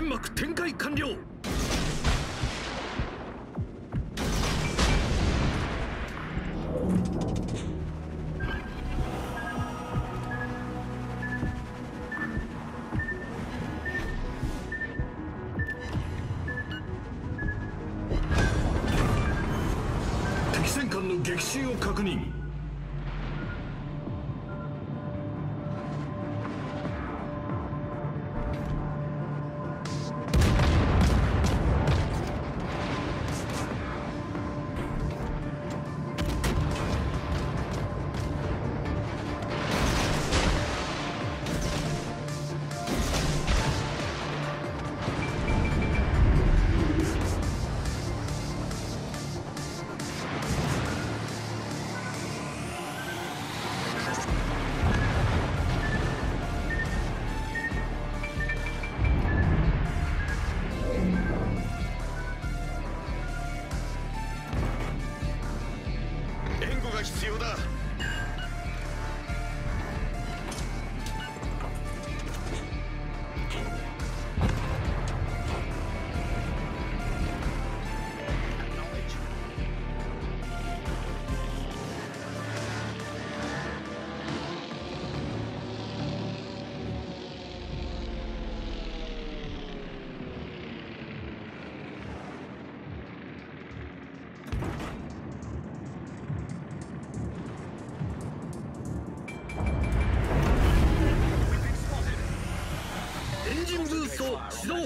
煙幕展開完了。敵戦艦の撃沈を確認。 必要だ。 エンジンブースト始動。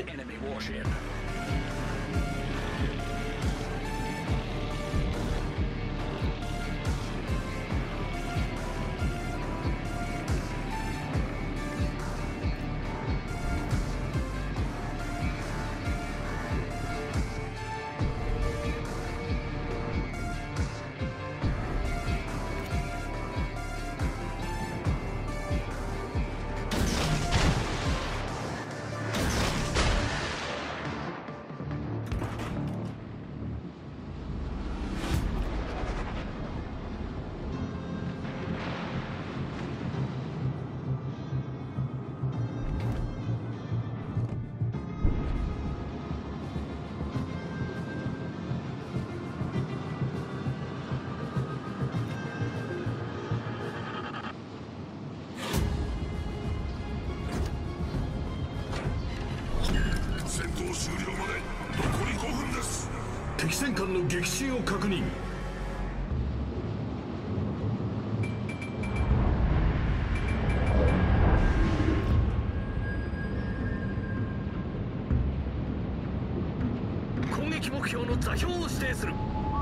終了まで残り5分です。 敵戦艦の撃沈を確認。攻撃目標の座標を指定する。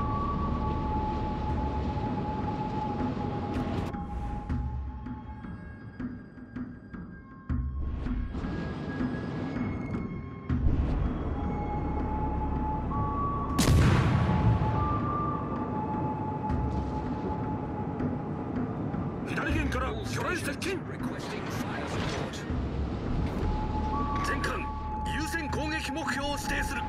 左舷から魚雷接近。全艦優先攻撃目標を指定する。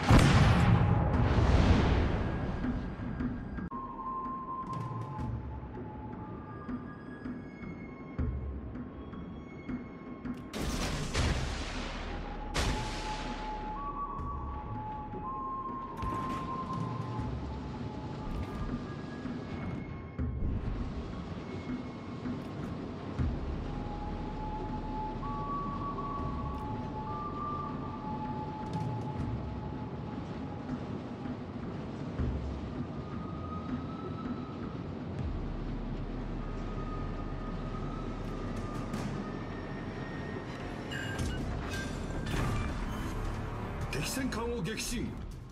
敵戦艦を撃沈。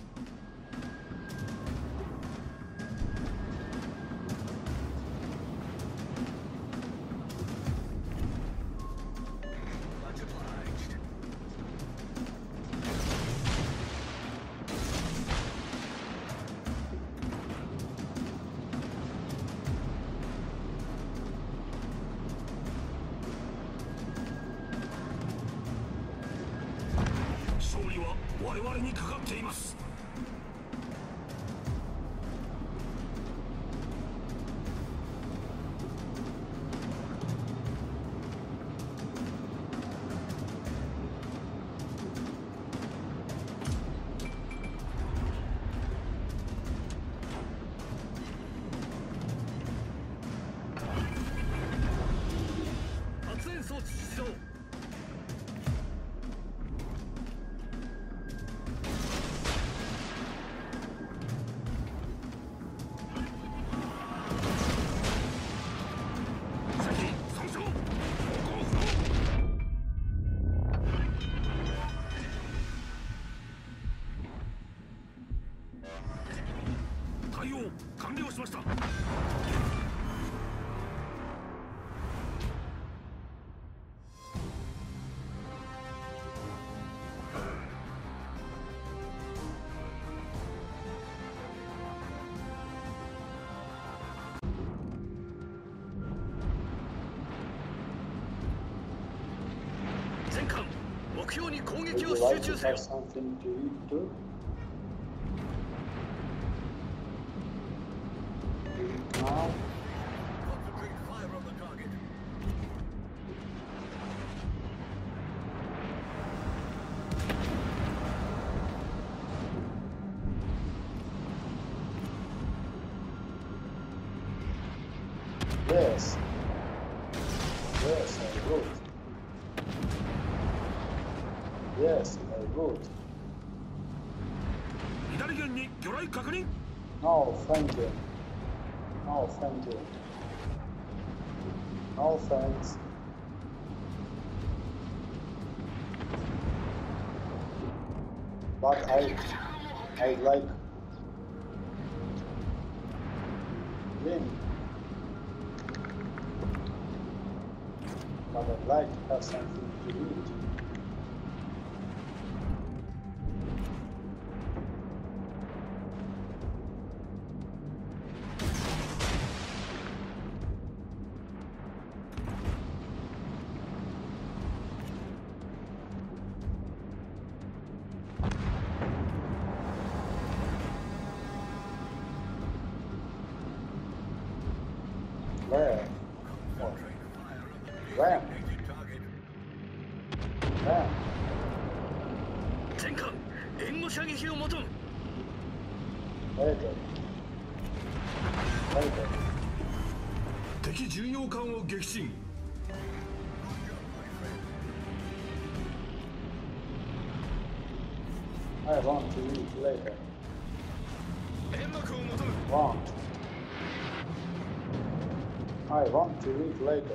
勝利は我々にかかっています。 指揮しろ。対応完了しました。全艦目標に攻撃を集中せよ。 Now, yes, yes, I good. Yes, I good. 左舷に魚雷確認。 No, thank you. No, thank you. No thanks. But I like win. But I'd like to have something to eat. Where? Oh. Where? Where? 全艦援護射撃を求む。 Later. Later. 敵巡洋艦を撃沈。 I want to eat later. 煙幕を求む。 Want. I want to eat later.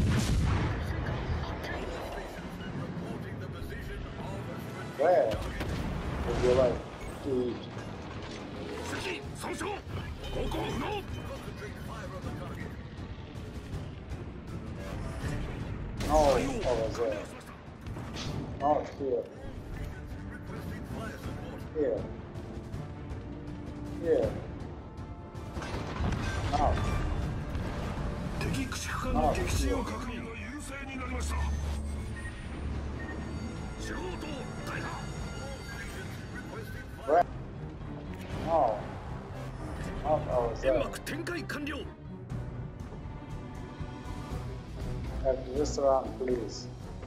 Where would you like to eat? 敵損傷。航行不能。 No, over there. Not here. Here. Here. Now. 敵駆逐艦の撃沈を確認。 が優勢になりました。 司令塔大破。 Where? No. Not over 煙 there. 幕展開完了。 At the restaurant, please.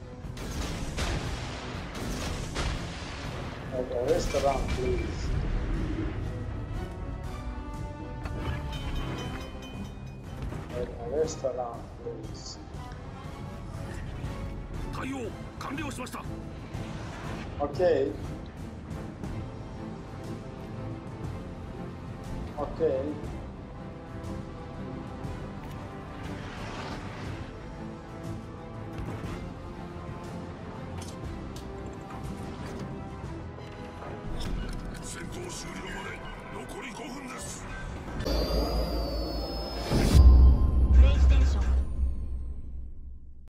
At the restaurant, please. At the restaurant, please. 対応完了しました。 Okay. Okay.